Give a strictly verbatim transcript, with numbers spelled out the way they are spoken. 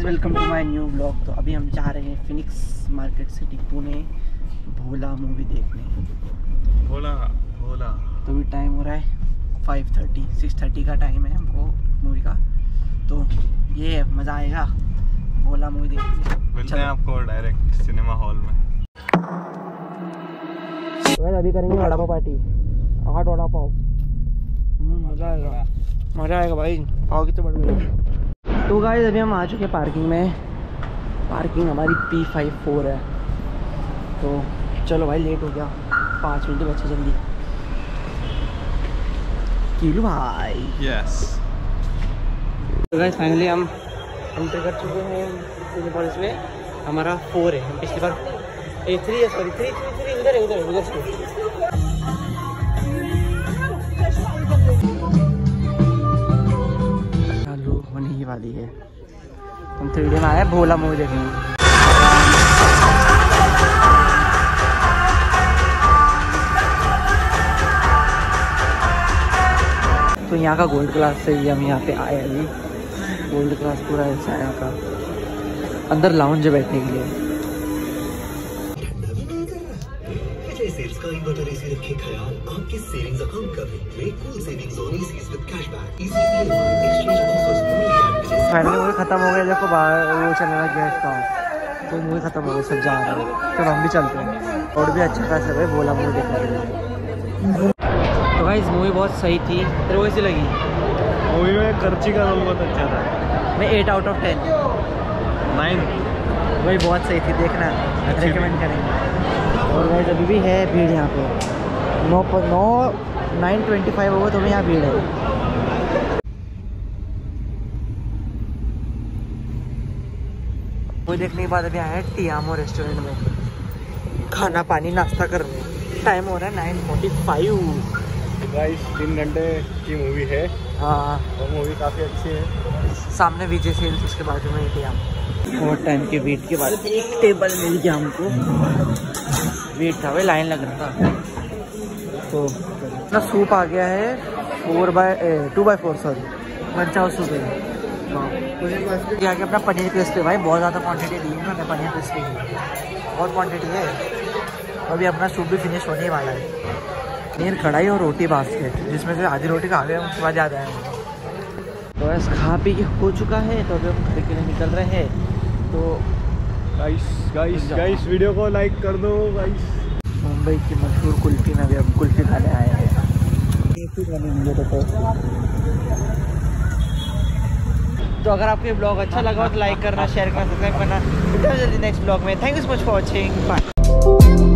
Guys, welcome to my new blog. तो अभी हम जा रहे हैं Phoenix Market City Pune Bhola movie देखने। भोला भोला तो अभी टाइम हो रहा है फाइव थर्टी सिक्स थर्टी का टाइम है हमको मूवी का। तो ये है, मज़ा आएगा भोला मूवी देखने। मिलते हैं आपको डायरेक्ट सिनेमा हॉल में। तो अभी करेंगे वड़ा पाव पार्टी। आठ वड़ा पाव, मज़ा आएगा मज़ा आएगा भाई। पाव कितने बड़े बड़े। तो गाइस अभी हम आ चुके हैं पार्किंग में। पार्किंग हमारी पी फाइव फोर है। तो चलो भाई, लेट हो गया, पाँच मिनट बचे जल्दी। कीलू भाई यस। तो गाइस फाइनली हम एंटर कर चुके हैं यूनिवर्स में। हमारा फोर है, हम पिछली बार ए थ्री है सॉरी थ्री थ्री थ्री उधर है उधर उधर से। होने ही वाली है। तुम थ्री डी में आए भोला मूवी देखने। तो यहाँ का गोल्ड क्लास से ही हम यहाँ पे आए अभी। गोल्ड क्लास पूरा ऐसा है यहाँ का। अंदर लाउंज है बैठने के लिए। आपके सेविंग्स अकाउंट का भी कूल सेविंग्स और इजीज विद कैशबैक। फाइनली मूवी खत्म हो गया। देखो बाहर वो चलने लगा गेट का। तो मूवी खत्म हो गई, सब जा रहे हैं। तो हम भी चलते हैं। और भी अच्छा खासा है भोला मूवी देखने के लिए। तो गाइस मूवी बहुत सही थी। तेरे को कैसी लगी? मूवी में कर्ची का रोल बहुत अच्छा था। मैं eight out of ten nine. वही बहुत सही थी, देखना रेकमेंड करेंगे। और गाइस अभी भी है भीड़ यहाँ पे। नौ पर नौ नाइन ट्वेंटी फाइव होगा तो भी यहाँ भीड़ है। वो देखने के बाद अभी आया है टियामो रेस्टोरेंट में खाना पानी नाश्ता करने। टाइम हो रहा है नाइन फोर्टी फाइव। गाइस तीन घंटे की मूवी है। हाँ, और मूवी काफ़ी अच्छी है। सामने विजय सेल्स, उसके बाजू में टियामो। बहुत टाइम के वेट के बाद एक टेबल मिल गया हमको। वेट था भाई, लाइन लग रहा था। तो इतना सूप आ गया है four by two by four sorry lunch house soup है। आगे अपना पनीर क्रिस्पी भाई, बहुत ज़्यादा क्वांटिटी दी है ना पनीर क्रिस्पी की, बहुत क्वांटिटी है। अभी अपना सूप भी फिनिश होने वाला है। पनीर कढ़ाई और रोटी बास्केट, जिसमें से आधी रोटी खा गए, उसके बाद ज़्यादा है। तो बस खा पी के हो चुका है। तो अभी हम घर के लिए निकल रहे हैं। तो गाइस गाइस गाइस वीडियो को लाइक कर दो गाइस। मुंबई की मशहूर कुल्फी में भी हम कुल्फी खाने आए हैं। तो अगर आपको ये ब्लॉग अच्छा लगा हो तो लाइक करना, शेयर करना, सब्सक्राइब करना। जल्दी नेक्स्ट ब्लॉग में। Thank you so much for watching. Bye.